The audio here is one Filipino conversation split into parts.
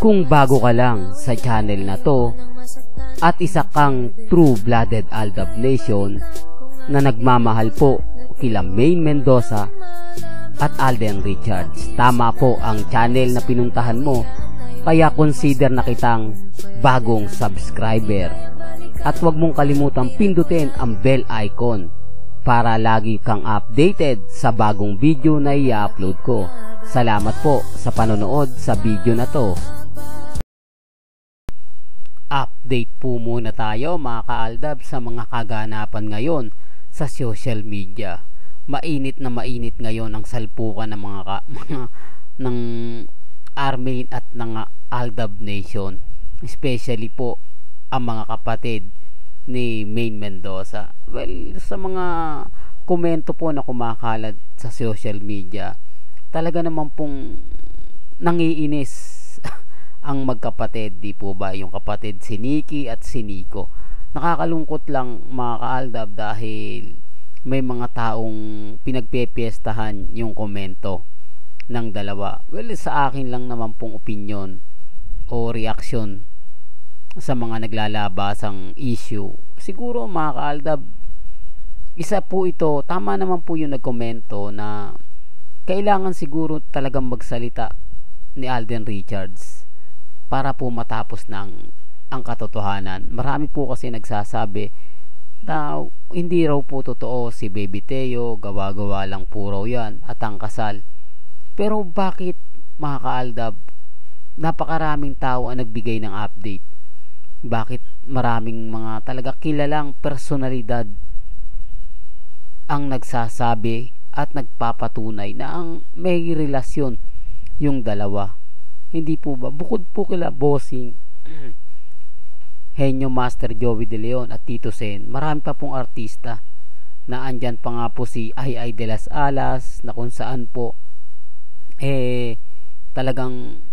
Kung bago ka lang sa channel na to at isa kang true-blooded Aldab Nation na nagmamahal po kila Maine Mendoza at Alden Richards, tama po ang channel na pinuntahan mo, kaya consider na kitang bagong subscriber. At huwag mong kalimutang pindutin ang bell icon para lagi kang updated sa bagong video na i-upload ko. Salamat po sa panonood sa video na to. Update po muna tayo mga ka-Aldab sa mga kaganapan ngayon sa social media. Mainit na mainit ngayon ang salpukan ng ng Armain at ng Aldab Nation, especially po ang mga kapatid ni Maine Mendoza. Well, sa mga komento po na kumakalat sa social media, talaga naman pong nangiinis ang magkapatid, di po ba? Yung kapatid si Nikki at si Nico. Nakakalungkot lang mga ka-Aldab dahil may mga taong pinagpepiestahan yung komento ng dalawa. Well, sa akin lang naman pong opinion o reaksyon sa mga naglalabasang issue. Siguro mga ka-Aldab, isa po ito, tama naman po yung nagkomento na kailangan siguro talagang magsalita ni Alden Richards para po matapos ang katotohanan. Marami po kasi nagsasabi na hindi raw po totoo si Baby Teo, gawa-gawa lang po raw yan at ang kasal. Pero bakit mga ka-Aldab, napakaraming tao ang nagbigay ng update? Bakit maraming mga talaga kilalang personalidad ang nagsasabi at nagpapatunay na ang may relasyon yung dalawa? Hindi po ba? Bukod po kila Bossing, Henyo Master Joey De Leon at Tito Sen, marami pa pong artista na andyan pa nga po si Ay de las Alas na kung saan po talagang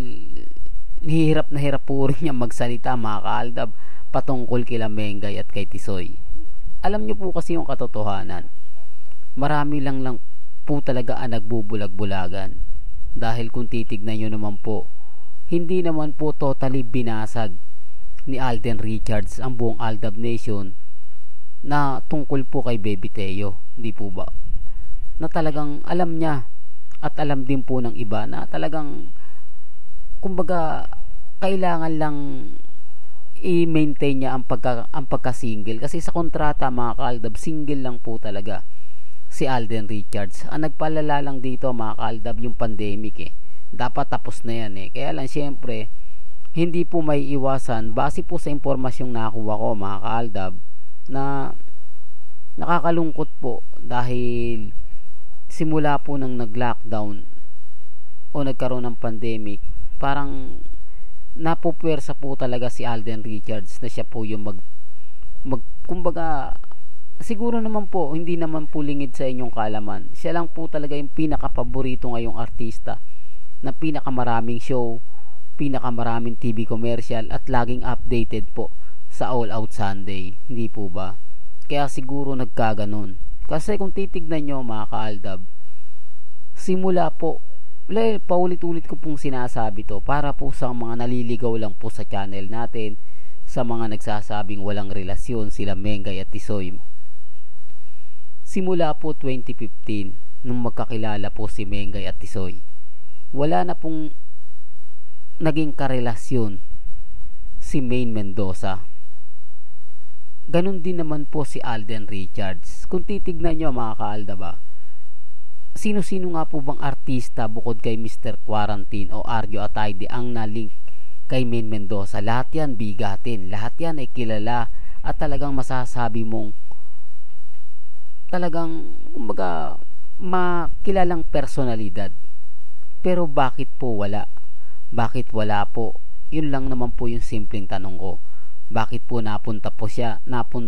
hirap na hirap po rin niya magsalita mga ka-Aldab patungkol kila Mengay at kay Tisoy. Alam niyo po kasi yung katotohanan, marami lang po talaga ang nagbubulag-bulagan. Dahil kung titignan nyo naman po, hindi naman po totally binasag ni Alden Richards ang buong Aldab Nation na tungkol po kay Baby Teo, hindi po ba? Na talagang alam niya at alam din po ng iba na talagang kumbaga kailangan lang i-maintain niya ang pagka-single, kasi sa kontrata mga ka-Aldab, single lang po talaga si Alden Richards. Ang nagpalala lang dito mga ka-Aldab yung pandemic dapat tapos na yan kaya lang syempre hindi po may iwasan, base po sa impormasyong nakuha ko mga ka-Aldab, na nakakalungkot po dahil simula po nang nag-lockdown o nagkaroon ng pandemic, parang napupwersa po talaga si Alden Richards na siya po yung kumbaga, siguro naman po hindi naman po lingid sa inyong kaalaman, siya lang po talaga yung pinakapaborito ngayong artista na pinakamaraming show, pinakamaraming TV commercial at laging updated po sa All Out Sunday, hindi po ba? Kaya siguro nagkaganon. Kasi kung titignan nyo mga ka-Aldab, simula po, paulit-ulit ko pong sinasabi to para po sa mga naliligaw lang po sa channel natin, sa mga nagsasabing walang relasyon sila Mengay at Tisoy. Simula po 2015 nung magkakilala po si Mengay at Tisoy, wala na pong naging karelasyon si Maine Mendoza. Ganon din naman po si Alden Richards. Kung titignan nyo mga ka-Aldab, sino-sino nga po bang artista bukod kay Mr. Quarantine o Arjo Atayde ang nalink kay Maine Mendoza? Lahat yan bigatin, lahat yan ay kilala at talagang masasabi mong talagang kumbaga makilalang personalidad. Pero bakit po wala? Bakit wala po? Yun lang naman po yung simpleng tanong ko. Bakit po napunta po siya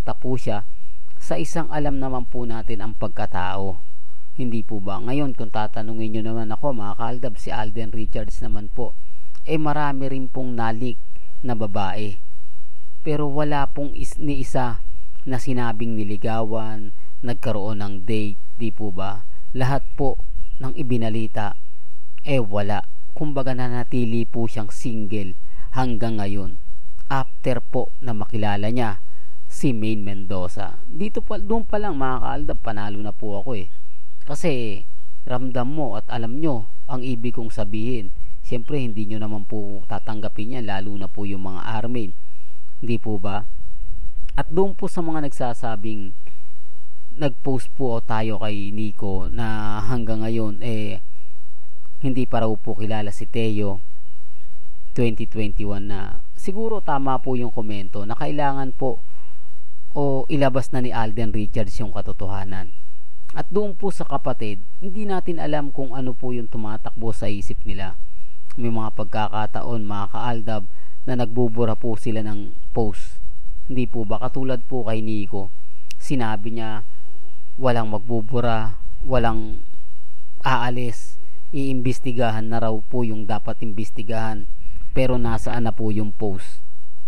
sa isang alam naman po natin ang pagkatao, hindi po ba? Ngayon kung tatanungin nyo naman ako mga ka-Aldab, si Alden Richards naman po, marami rin pong nalik na babae, pero wala pong ni isa na sinabing niligawan, nagkaroon ng date, di po ba? Lahat po ng ibinalita wala. kumbaga nanatili po siyang single hanggang ngayon. After po na makilala niya si Maine Mendoza. Doon pa lang mga kaaldab, panalo na po ako eh. Kasi ramdam mo at alam nyo ang ibig kong sabihin. Siyempre hindi nyo naman po tatanggapin yan, lalo na po yung mga armin. Hindi po ba? At doon po sa mga nagsasabing nag-post po tayo kay Nico na hanggang ngayon hindi pa raw po kilala si Teo 2021, na siguro tama po yung komento na kailangan po o ilabas na ni Alden Richards yung katotohanan. At doon po sa kapatid, hindi natin alam kung ano po yung tumatakbo sa isip nila. May mga pagkakataon mga kaaldab na nagbubura po sila ng post. Hindi po ba? Katulad po kay Nico, sinabi niya walang magbubura, walang aalis, iimbestigahan na raw po yung dapat imbestigahan, pero nasaan na po yung post?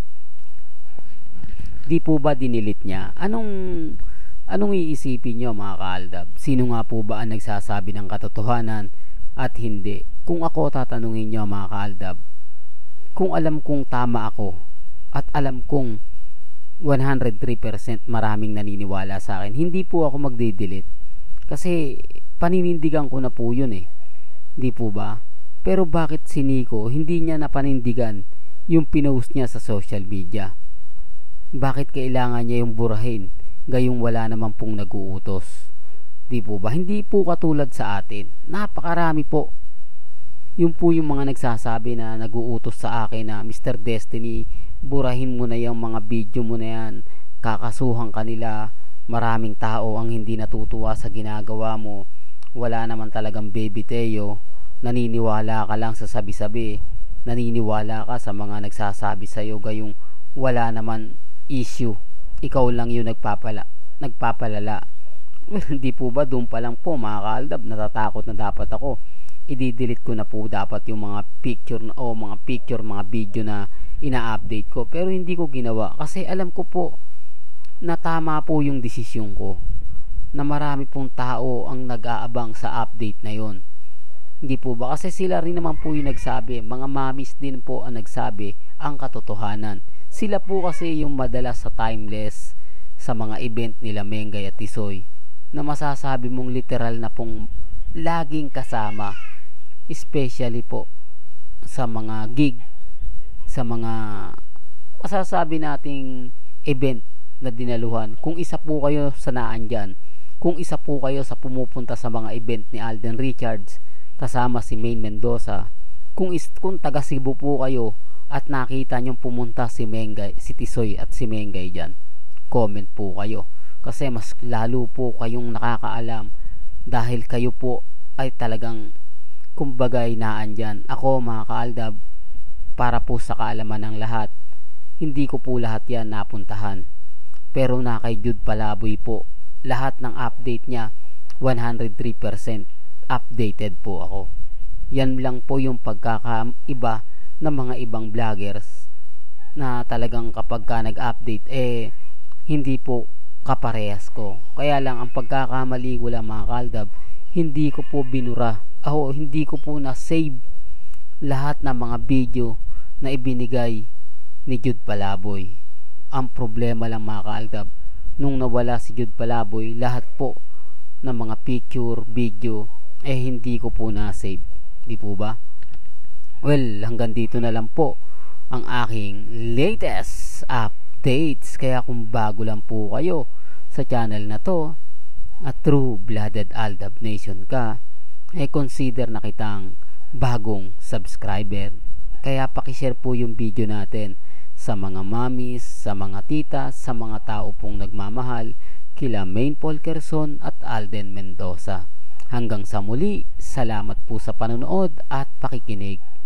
Di po ba dinilit niya? Anong iisipin nyo mga kaaldab? Sino nga po ba ang nagsasabi ng katotohanan at hindi? Kung ako tatanungin nyo mga kaaldab, kung alam kong tama ako at alam kong 103% maraming naniniwala sa akin, hindi po ako magde-delete. Kasi paninindigan ko na po yun eh. Hindi po ba? Pero bakit si Nico hindi niya napanindigan yung pinost niya sa social media? Bakit kailangan niya yung burahin gayong wala naman pong nag-uutos? Di po ba? Hindi po katulad sa atin. Napakarami po. Yung po yung mga nagsasabi na nag-uutos sa akin na Mr. Destiny, burahin mo na yung mga video mo na yan, kakasuhan kanila, maraming tao ang hindi natutuwa sa ginagawa mo, wala naman talagang baby Teo, naniniwala ka lang sa sabi-sabi, naniniwala ka sa mga nagsasabi sa'yo gayong wala naman issue, ikaw lang yung nagpapalala. Well, hindi po ba doon pa lang po mga kaaldab, natatakot na dapat ako, i-delete ko na po dapat yung mga picture mga video na ina-update ko, pero hindi ko ginawa kasi alam ko po na tama po yung desisyon ko, na marami pong tao ang nag-aabang sa update na yon. Hindi po ba? Kasi sila rin naman po yung nagsabi, mga mamis din po ang nagsabi ang katotohanan. Sila po kasi yung madalas sa timeless sa mga event nila Mengay at Tisoy, na masasabi mong literal na pong laging kasama, especially po sa mga gig, sa mga masasabi nating event na dinaluhan. Kung isa po kayo sa naandyan, kung isa po kayo sa pumupunta sa mga event ni Alden Richards kasama si Maine Mendoza, kung taga Cebu po kayo at nakita nyong pumunta si Mengay, si Tisoy at si Mengay dyan, comment po kayo kasi mas lalo po kayong nakakaalam dahil kayo po ay talagang kumbagay naandyan. Ako mga kaaldab, para po sa kaalaman ng lahat, hindi ko po lahat yan napuntahan, pero na kay Jude Palaboy po lahat ng update niya 103% updated po ako. Yan lang po yung pagkakaiba ng mga ibang vloggers na talagang kapag ka nag-update hindi po kaparehas ko. Kaya lang ang pagkakamali ko lang mga kaaldab, hindi ko po binura hindi ko po na-save lahat ng mga video na ibinigay ni Jude Palaboy. Ang problema lang mga kaaldab, nung nawala si Jude Palaboy, lahat po ng mga picture, video hindi ko po na-save. Di po ba? Well, hanggang dito na lang po ang aking latest updates. Kaya kung bago lang po kayo sa channel na to at true-blooded Aldab Nation ka, consider na kitang bagong subscriber. Kaya pakishare po yung video natin sa mga mamis, sa mga titas, sa mga tao pong nagmamahal kila Maine Polkerson at Alden Mendoza. Hanggang sa muli, salamat po sa panonood at pakikinig.